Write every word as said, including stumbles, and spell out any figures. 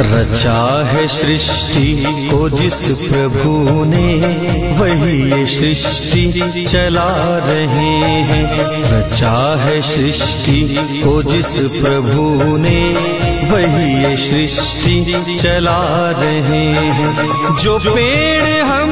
रचा है सृष्टि को जिस प्रभु ने, वही ये सृष्टि चला रहे हैं। रचा है सृष्टि को जिस प्रभु ने, वही ये सृष्टि चला रहे हैं। जो पेड़ हम